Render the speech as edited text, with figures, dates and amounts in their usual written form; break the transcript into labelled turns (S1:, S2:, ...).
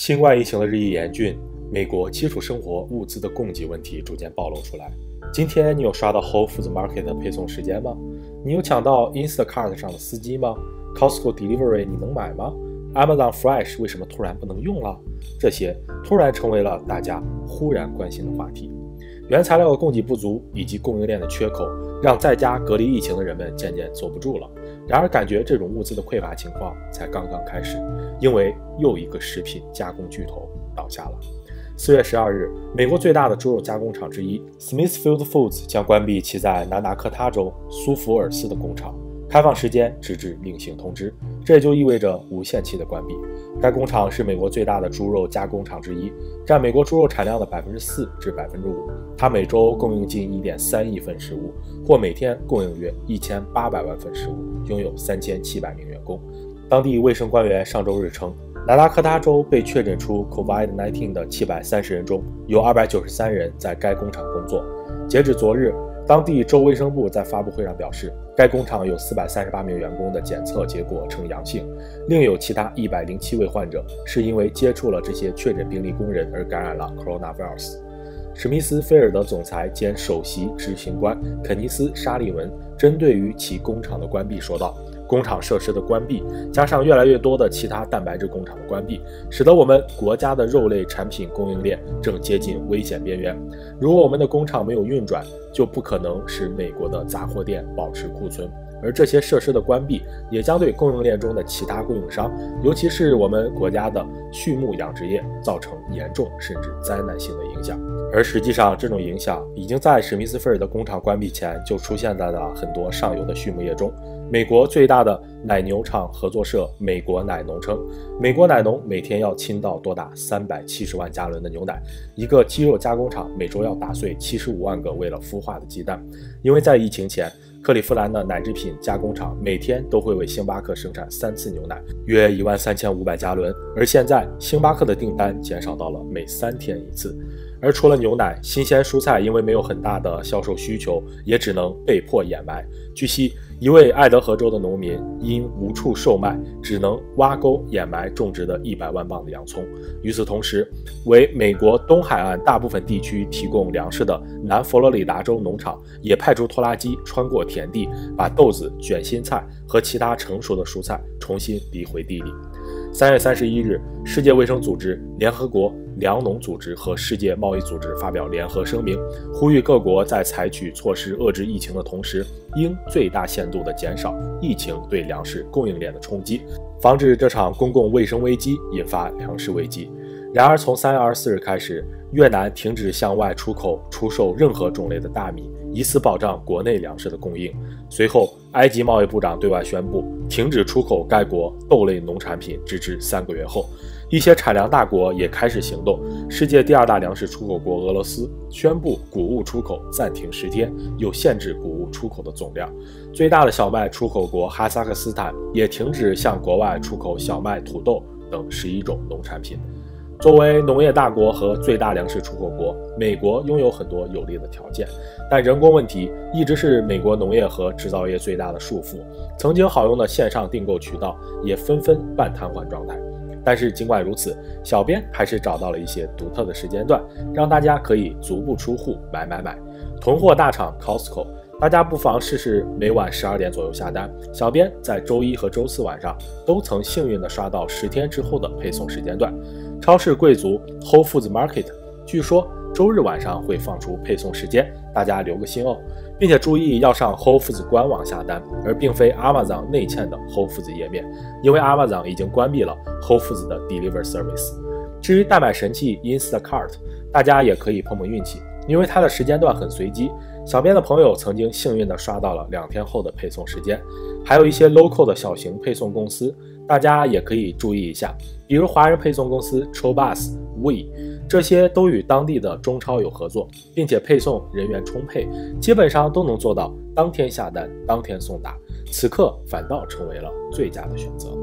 S1: 新冠疫情的日益严峻，美国基础生活物资的供给问题逐渐暴露出来。今天你有刷到 Whole Foods Market 的配送时间吗？你有抢到 Instacart 上的司机吗？ Costco Delivery 你能买吗？ Amazon Fresh 为什么突然不能用了？这些突然成为了大家忽然关心的话题。原材料的供给不足以及供应链的缺口，让在家隔离疫情的人们渐渐坐不住了。然而感觉这种物资的匮乏情况才刚刚开始，因为又一个食品加工巨头倒下了。4月12日，美国最大的猪肉加工厂之一 Smithfield Foods 将关闭其在南达科他州苏福尔斯的工厂，开放时间直至另行通知，这也就意味着无限期的关闭。该工厂是美国最大的猪肉加工厂之一，占美国猪肉产量的4%至5%。它每周供应近 1.3 亿份食物，或每天供应约1800万份食物，拥有3700名员工。当地卫生官员上周日称，南达科他州被确诊出 COVID-19 的730人中，有293人在该工厂工作。截至昨日，当地州卫生部在发布会上表示，该工厂有438名员工的检测结果呈阳性，另有其他107位患者是因为接触了这些确诊病例工人而感染了 coronavirus。史密斯菲尔德总裁兼首席执行官肯尼斯·沙利文针对于其工厂的关闭说道，工厂设施的关闭加上越来越多的其他蛋白质工厂的关闭，使得我们国家的肉类产品供应链正接近危险边缘。如果我们的工厂没有运转，就不可能使美国的杂货店保持库存，而这些设施的关闭也将对供应链中的其他供应商，尤其是我们国家的畜牧养殖业造成严重甚至灾难性的影响。而实际上，这种影响已经在史密斯菲尔德工厂关闭前就出现在了很多上游的畜牧业中。美国最大的奶牛场合作社美国奶农称，美国奶农每天要倾倒多达370万加仑的牛奶，一个鸡肉加工厂每周要打碎75万个为了孵化的鸡蛋。因为在疫情前，克利夫兰的奶制品加工厂每天都会为星巴克生产3次牛奶，约13500加仑，而现在星巴克的订单减少到了每3天1次。而除了牛奶，新鲜蔬菜因为没有很大的销售需求，也只能被迫掩埋。据悉，一位爱德荷州的农民因无处售卖，只能挖沟掩埋种植的100万磅的洋葱。与此同时，为美国东海岸大部分地区提供粮食的南佛罗里达州农场也派出拖拉机穿过田地，把豆子、卷心菜和其他成熟的蔬菜重新移回地里。3月31日，世界卫生组织、联合国粮农组织和世界贸易组织发表联合声明，呼吁各国在采取措施遏制疫情的同时，应最大限度地减少疫情对粮食供应链的冲击，防止这场公共卫生危机引发粮食危机。然而，从3月24日开始，越南停止向外出口出售任何种类的大米，以此保障国内粮食的供应。随后，埃及贸易部长对外宣布停止出口该国豆类农产品，直至3个月后。一些产粮大国也开始行动，世界第2大粮食出口国俄罗斯宣布谷物出口暂停10天，又限制谷物出口的总量。最大的小麦出口国哈萨克斯坦也停止向国外出口小麦、土豆等11种农产品。作为农业大国和最大粮食出口国，美国拥有很多有利的条件，但人工问题一直是美国农业和制造业最大的束缚。曾经好用的线上订购渠道也纷纷半瘫痪状态。但是尽管如此，小编还是找到了一些独特的时间段，让大家可以足不出户买。囤货大厂 Costco， 大家不妨试试每晚12点左右下单。小编在周一和周四晚上都曾幸运地刷到10天之后的配送时间段。超市贵族 Whole Foods Market 据说周日晚上会放出配送时间，大家留个心哦，并且注意要上 Whole Foods 官网下单，而并非 Amazon 内嵌的 Whole Foods 页面，因为 Amazon 已经关闭了 Whole Foods 的 Deliver Service。 至于代买神器 Instacart， 大家也可以碰碰运气，因为它的时间段很随机。小编的朋友曾经幸运地刷到了2天后的配送时间。还有一些 local 的小型配送公司，大家也可以注意一下，比如华人配送公司 Chobus、We， 这些都与当地的中超有合作，并且配送人员充沛，基本上都能做到当天下单当天送达，此刻反倒成为了最佳的选择。